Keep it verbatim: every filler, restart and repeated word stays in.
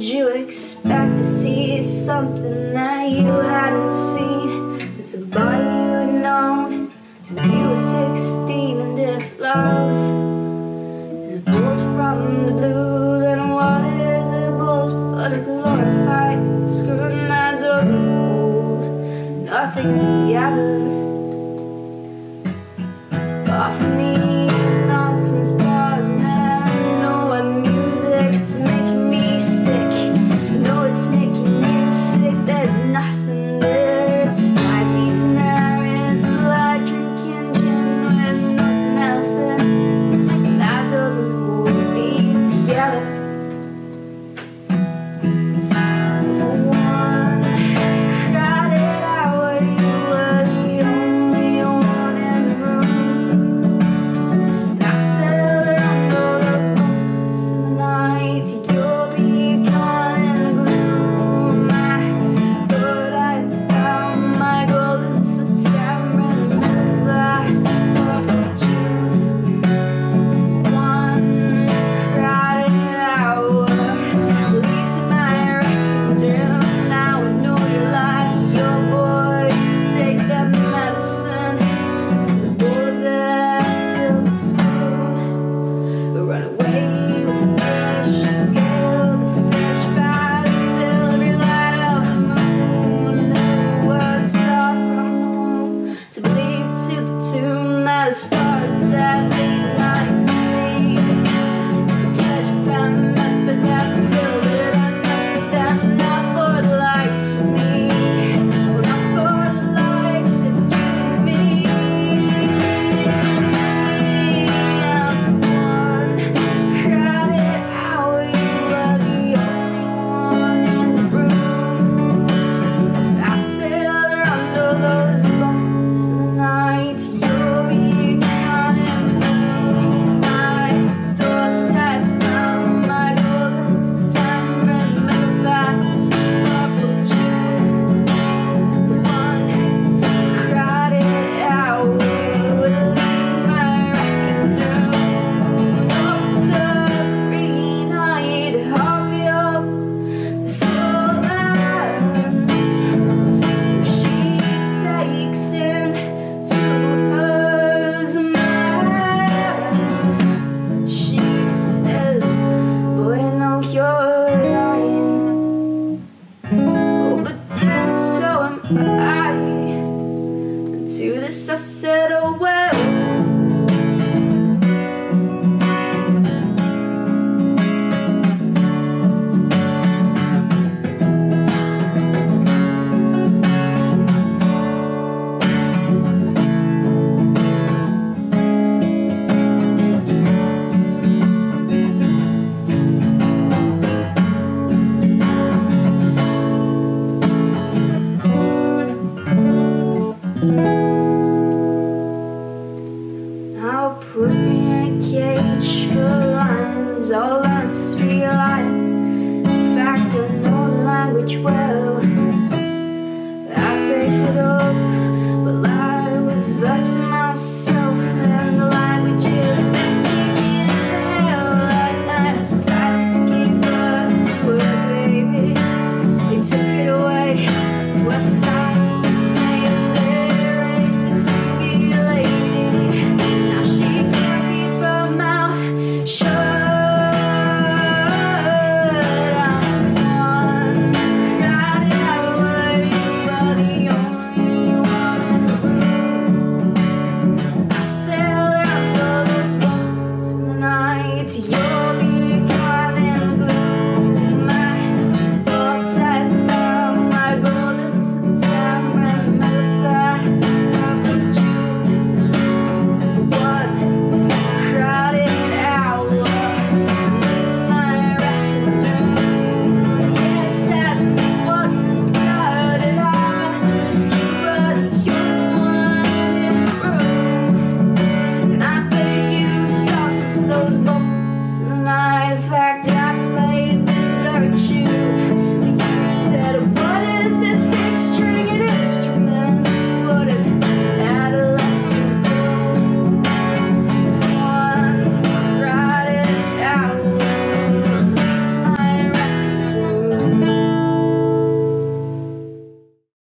did you expect to see something that you hadn't seen? It's a body you had known since you were sixteen. And if love is a bolt from the blue, then what is a bolt but a glorified screw that doesn't hold nothing together? Off from these nonsense bars, and I know what music, it's making me sick. No, it's making you sick. There's nothing there. It's like eating air. It's like drinking gin with nothing else in. That doesn't hold me together. As far as that thing I see, it's a pleasure and that, but that feel that I know that not for the likes of me, well, not for the likes of you and me. I'm the one cried it out, you were the only one in the room. I sailed around all those bones in the night. You'll be to this I said, oh well. Now put me in a cage full of lions, all lions to be lying. In fact, I know the language well. I picked it up